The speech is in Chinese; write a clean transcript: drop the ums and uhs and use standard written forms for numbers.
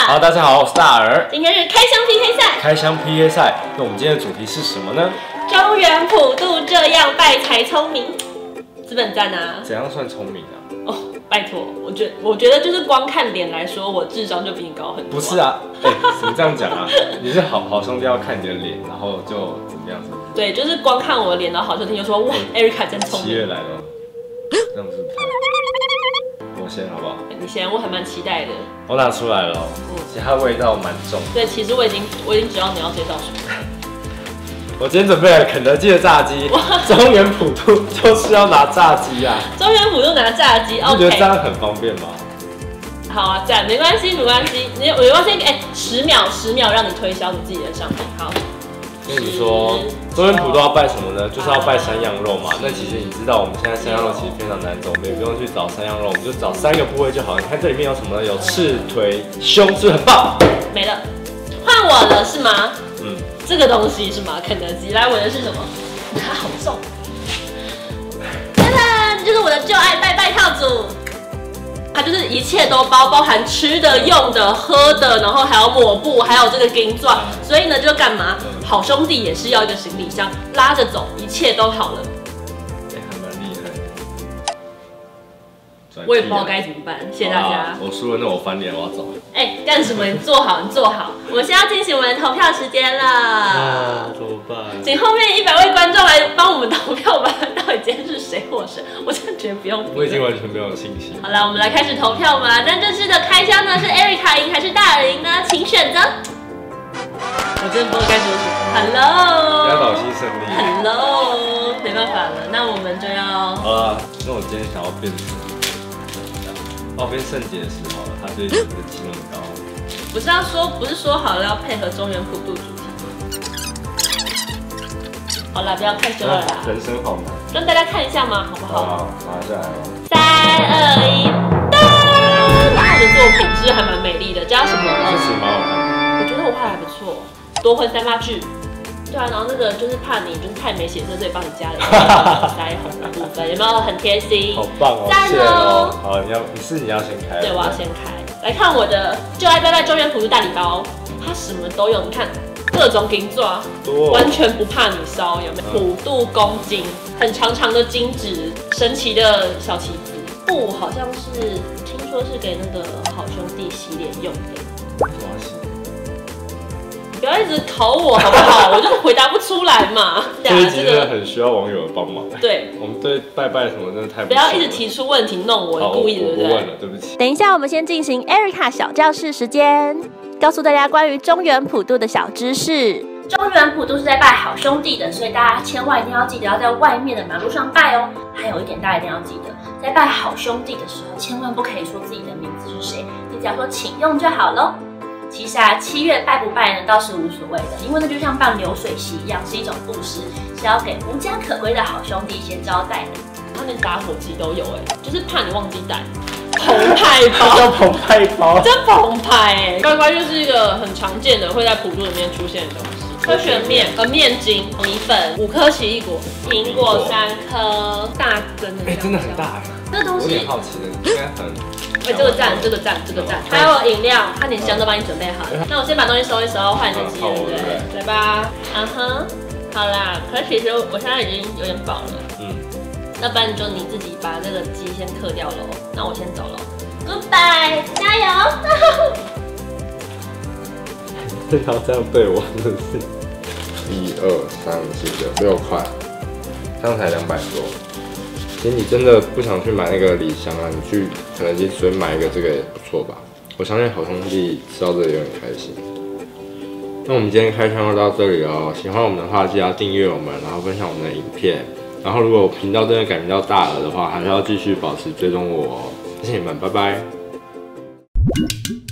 好，大家好，我是大儿。 今天是开箱 PK 赛。 开箱 PK 赛，那我们今天的主题是什么呢？ 中原普渡这样拜才聪明，资本赞啊！ 怎样算聪明啊？ 哦，拜托，我觉得就是光看脸来说，我智商就比你高很多。 不是啊，怎么这样讲啊？你是好兄弟要看你的脸，然后就怎么样子？ 对，就是光看我的脸，然后好兄弟就说哇，Erica 真聪明。 7月来了，这样子不太。我先好不好？ 你先，我还蛮期待的。 我拿出来了，其实它味道蛮重。 对，其实我已经知道你要介绍什么。 我今天准备了肯德基的炸鸡，中原普渡就是要拿炸鸡啊。 中原普渡拿炸鸡， 你觉得这样很方便吗？ 好啊，这样没关系，没关系，你没关系，10秒让你推销你自己的商品，好。 跟你说，中原普渡要拜什么呢？就是要拜山羊肉嘛。那其实你知道，我们现在山羊肉其实非常难找，我们也不用去找山羊肉，我们就找3个部位就好了。你看这里面有什么呢？有翅、腿、胸，是不是很棒？ 没了，换我了是吗？这个东西是吗？肯德基，来，我的是什么？它好重。噔噔，就是我的旧爱拜拜套组。它就是一切都包含吃的、用的、喝的，然后还有抹布，还有这个金钻。所以呢，就干嘛？好兄弟也是要一个行李箱，拉着走，一切都好了。 还蛮厉害的。 我也不知道该怎么办，谢谢大家。 我输了，那我翻脸，我要走。 干什么？你坐好，你坐好。我们现在要进行我们的投票时间了。 怎么办？ 请后面100位观众来帮我们投票吧，到底今天是谁获胜？我真的觉得不用。 我已经完全没有信心。 好了，我们来开始投票吧。那这次的开箱呢，是 Erica 赢还是大儿赢呢？请选择。我真的不知道该说什么。Hello。 压倒性胜利。 Hello。没办法了，那我们就要。 好了，那我今天想要变成。变圣结石好了，它最近的机能高。 不是说好了要配合中原普渡主题？好了，不要太羞了啦。 人生好难。 让大家看一下嘛，好不好？ 好，拿下来了。 3、2、1，噔！我的作品其实还蛮美丽的，加什么呢？ 这其实蛮好看的。 我觉得我画还不错，夺魂3八句。对啊，然后那个就是怕你就是太没血色，所以帮你加了腮红的部分，有没有很贴心？ 好棒哦！ 赞哦！ 好，你要先开。 对，我要先开。来看我的就爱拜拜中原普渡大礼包，它什么都有，你看各种金钻，完全不怕你烧，有没有？普渡公金，很长的金纸，神奇的小旗子，布好像是听说是给那个好兄弟洗脸用的。不要一直考我好不好？我就回答不出来嘛。 这一集真的很需要网友的帮忙。 对， 我们对拜拜什么真的太不要一直提出问题弄我，故意的，对不对？ 我不问了，对不起。 等一下，我们先进行 Erica 小教室时间，告诉大家关于中原普渡的小知识。中原普渡是在拜好兄弟的，所以大家千万一定要记得要在外面的马路上拜哦。还有一点，大家一定要记得，在拜好兄弟的时候，千万不可以说自己的名字是谁，你只要说请用就好喽。其实啊，7月拜不拜呢，倒是无所谓的，因为那就像办流水席一样，是一种布施，是要给无家可归的好兄弟一些招待的。他连打火机都有就是怕你忘记带。澎湃包， 叫澎湃包， 真澎湃乖乖就是一个很常见的会在普渡里面出现的东西。科学面面筋、米粉、5颗奇异果、苹果3颗，大根的， 真的很大这东西我有点好奇的，应该很。 这个赞，还有饮料，他连香都帮你准备好了。那我先把东西收一收，换你的鸡，对不对？来吧，好啦。可是其实我现在已经有点饱了，要不然就你自己把这个鸡先嗑掉喽。那我先走喽 ，Goodbye， 加油！ 不要这样对我，真的是。1、2、3、4、9，6块，这样才200多。其实你真的不想去买那个礼箱啊，你去肯德基随便买一个这个也不错吧。我相信好兄弟吃到这里也很开心。那我们今天开箱就到这里哦，喜欢我们的话记得要订阅我们，然后分享我们的影片。然后如果频道真的感觉到大了的话，还是要继续保持追踪我哦。谢谢你们，拜拜。